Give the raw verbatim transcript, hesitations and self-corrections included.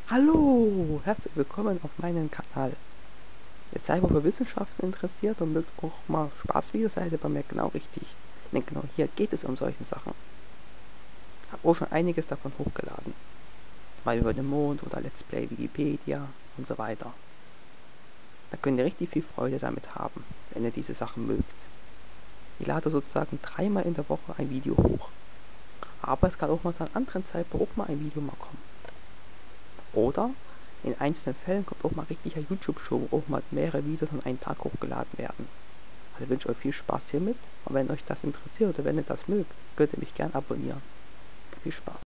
Hallo, herzlich willkommen auf meinem Kanal. Ihr seid wohl für Wissenschaften interessiert und mögt auch mal Spaßvideos, seid ihr bei mir genau richtig. Denn genau hier geht es um solche Sachen. Ich habe auch schon einiges davon hochgeladen. Mal über den Mond oder Let's Play Wikipedia und so weiter. Da könnt ihr richtig viel Freude damit haben, wenn ihr diese Sachen mögt. Ich lade sozusagen dreimal in der Woche ein Video hoch. Aber es kann auch mal zu einem anderen Zeitpunkt auch mal ein Video mal kommen. Oder in einzelnen Fällen kommt auch mal richtiger YouTube-Show, wo auch mal mehrere Videos an einen Tag hochgeladen werden. Also wünsche ich euch viel Spaß hiermit und wenn euch das interessiert oder wenn ihr das mögt, könnt ihr mich gern abonnieren. Viel Spaß.